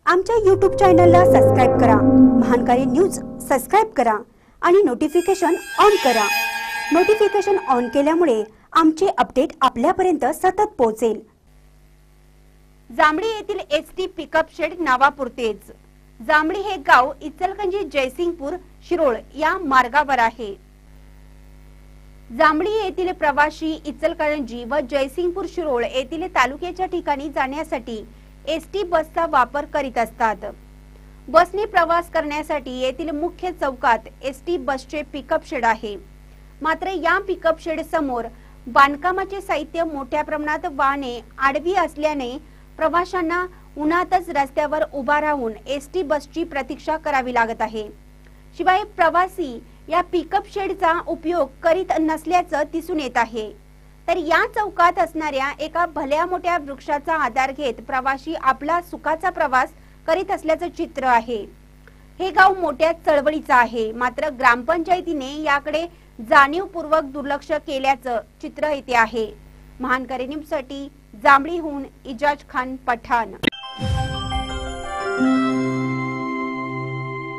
आमच्या YouTube चॅनलला subscribe करा, महानकारी न्यूज सबस्क्राइब करा आणि नोटिफिकेशन ऑन करा। नोटिफिकेशन ऑन केल्यामुळे आमचे अपडेट आपल्यापर्यंत सतत पोहोचेल। जांभळी येथील एसटी पिकअप शेड नावापुरतेच। जांभळी हे गाव इचलकरंजी जयसिंगपूर शिरोळ या मार्गावर आहे। जांभळी येथील प्रवासी इचलकरंजी व जयसिंगपूर शिरोळ येथील तालुक्याच्या ठिकाणी जाण्यासाठी एसटी बसचा वापर करीत असतात। बसने प्रवास करण्यासाठी येथील मुख्य चौकात एसटी बसचे पिकअप शेड आहे। मात्र या पिकअप शेड समोर बांधकामाचे साहित्य मोठ्या प्रमाणात वाहने आडवी असल्याने प्रवाशांना उन्हातच रस्त्यावर उभा राहून एसटी बसची प्रतीक्षा करावी लागत आहे। शिवाय प्रवासी या पिकअप शेडचा उपयोग करीत नसल्याचं दिसून येत आहे। तर या चौकात असणाऱ्या एका भल्या मोठ्या वृक्षाचा आधार घेत प्रवासी आपला सुखाचा प्रवास करीत असल्याचं चित्र आहे। हे गाव मोठ्या चळवळीचं आहे, मात्र ग्रामपंचायतीने याकडे जाणीवपूर्वक दुर्लक्ष केल्याचं चित्र येते आहे। महानकारी न्यूजसाठी जांभळीहून इजाज खान पठाण।